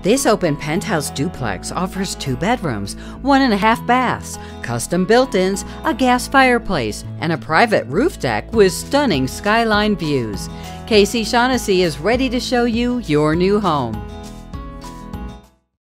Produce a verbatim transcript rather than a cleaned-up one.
This open penthouse duplex offers two bedrooms, one and a half baths, custom built-ins, a gas fireplace, and a private roof deck with stunning skyline views. Casey Shaughnessy is ready to show you your new home.